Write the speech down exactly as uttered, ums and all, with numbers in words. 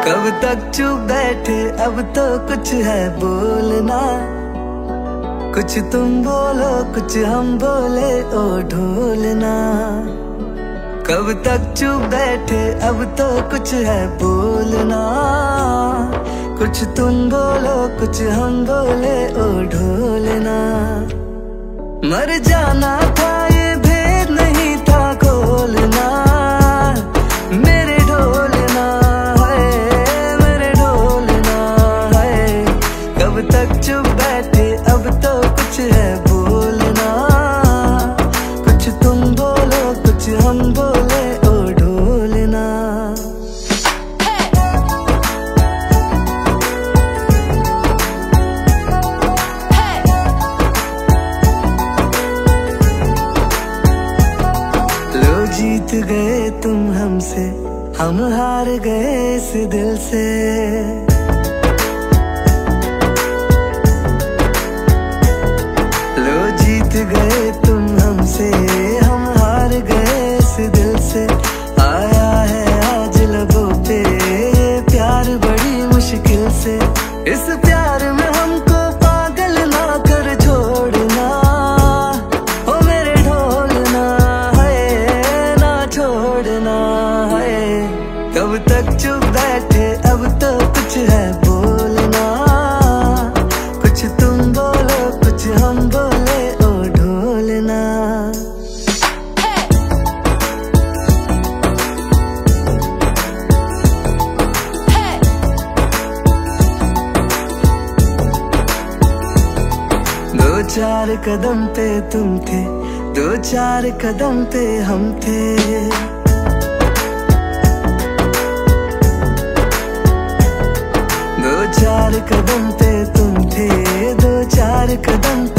कब तक चुप बैठे, अब तो कुछ है बोलना। कुछ तुम बोलो कुछ हम बोले, ओ ढोलना। कब तक चुप बैठे, अब तो कुछ है बोलना। कुछ तुम बोलो कुछ हम बोले, ओ ढोलना। मर जाना था ये भेद नहीं था खोलना। मेरे ढोलना है, मेरे ढोलना है। कब तक चुप बैठे, अब तो कुछ है बोलना। कुछ तुम बोलो कुछ हम बोले, ओ ढोलना। लो जीत गए तुम हमसे, हम हार गए इस दिल से। लो जीत गए तुम हमसे, हम हार गए इस दिल से। आया है आज लबों पे ये प्यार बड़ी मुश्किल से। इस प्यार में हमको पागल ना कर छोड़ना। ओ मेरे ढोलना है, ना छोड़ना है। कब तक चुप बैठे, अब तो कुछ है बोलना। कुछ तुम बोलो कुछ हम बोले, ओ ढोलना। दो चार कदम पे तुम थे, दो चार कदम पे हम थे। दो चार कदम पे तुम थे, दो चार कदम